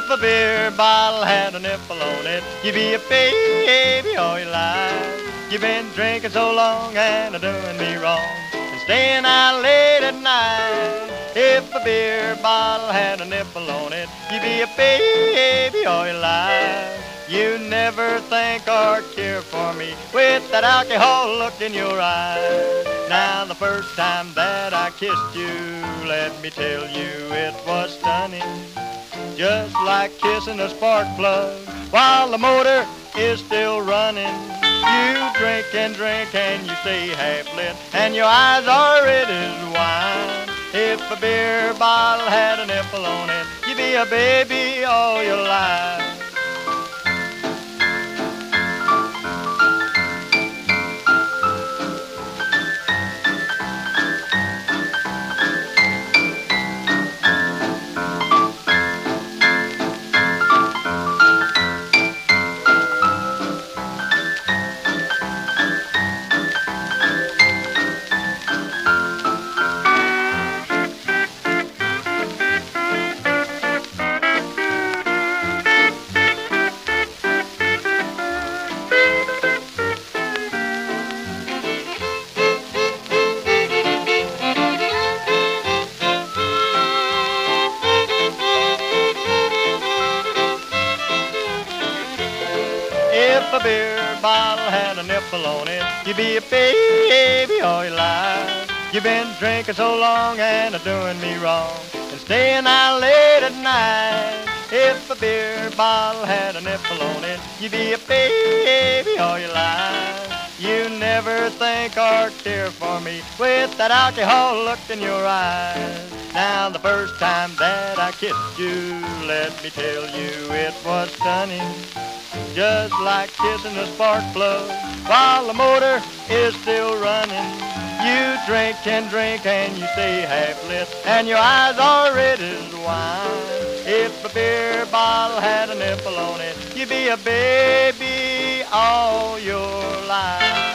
If a beer bottle had a nipple on it, you'd be a baby all your life. You've been drinking so long and doing me wrong and staying out late at night. If a beer bottle had a nipple on it, you'd be a baby all your life. You never think or care for me with that alcohol look in your eyes. Now the first time that I kissed you, let me tell you it was stunning. Just like kissing a spark plug while the motor is still running. You drink and you stay half lit, and your eyes are red as wine. If a beer bottle had a nipple on it, you'd be a baby all your life. If a beer bottle had a nipple on it, you'd be a baby all your life. You've been drinking so long and doing me wrong and staying out late at night. If a beer bottle had a nipple on it, you'd be a baby all your life. You never think or care for me with that alcohol look in your eyes. Now the first time that I kissed you, let me tell you it was stunning. Just like kissing a spark plug while the motor is still running. You drink and you stay half lit, and your eyes are red as wine. If a beer bottle had a nipple on it, you'd be a baby all your life.